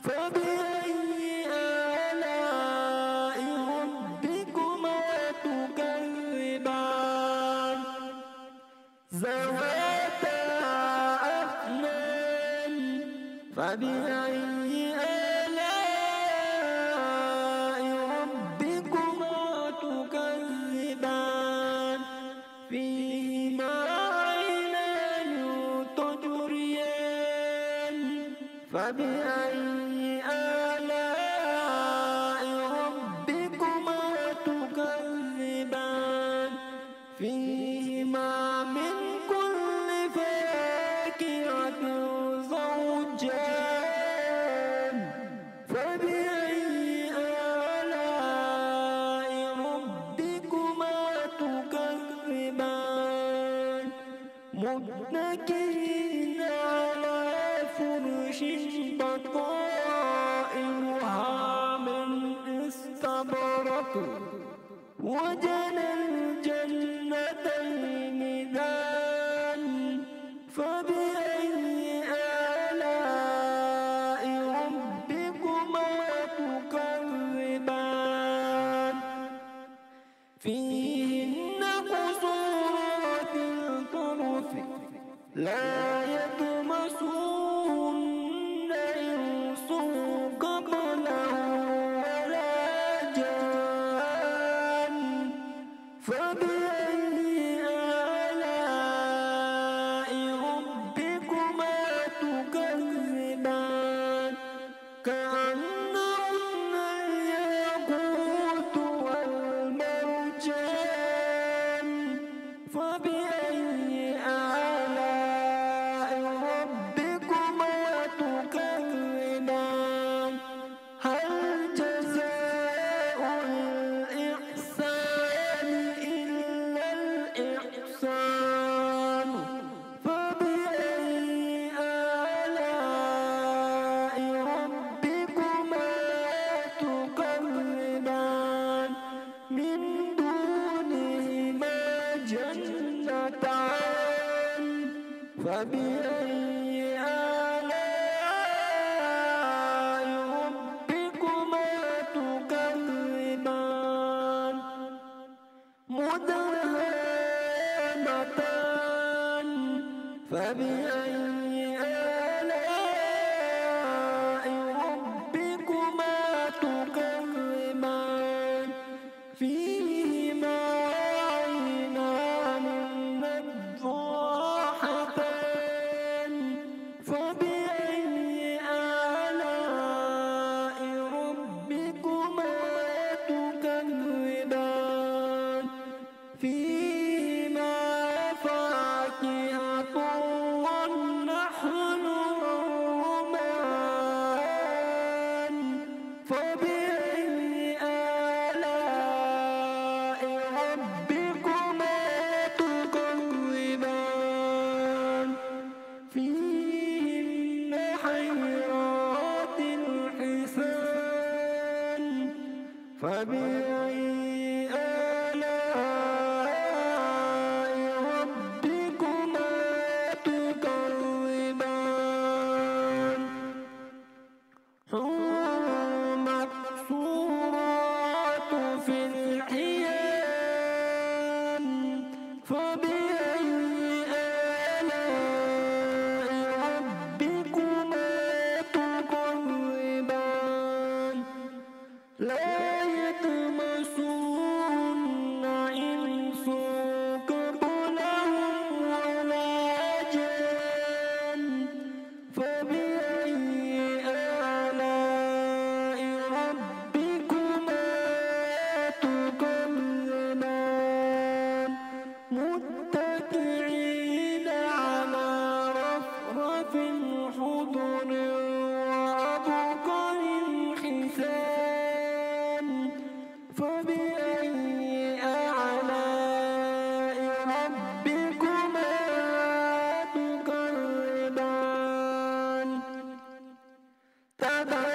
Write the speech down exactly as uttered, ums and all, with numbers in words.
فبأي آلاء ربكما تكذبان ذواتا أفنان فبأي آلاء ربكما تكذبان فيهما عينان تجريان فبأي آلاء ربكما تكذبان فيهما من كل فاكهة زوجان فبأي آلاء ربكما تكذبان متكئين على فرش بطائنها من استبرق وجنى الجنتين دان فبأي آلاء ربكما تكذبان فيهن قصورات الطرف لا يطمسهن إنس قبلهم ولا جان فبأي آلاء ربكما تكذبان كأنهن الياقوت والمرجان فبأي آلاء ربكما تكذبان هل جزاء الإحسان إلا الإحسان فبأي آلاء ربكما تكذبان من دونهما جنتان فبأي آلاء ربكما تكذبان مدهامتان فبأي آلاء ربكما تكذبان فيهما عينان نضاحتان فبأي آلاء ربكما تكذبان فيهما فاكهة والنخل والرمان فبأي آلاء ربكما تكذبان فيهن حيرات الحسان فبأي آلاء ربكما تكذبان حور مقصورات في الحيان فبأي آلاء ربكما تكذبان لا يطمسهن إنس قبلهم ولا جان فبأي آلاء ربكما تكذبان متكئين على رفرف خضر وعبقر حسان فبأي آلاء ربكما تكذبان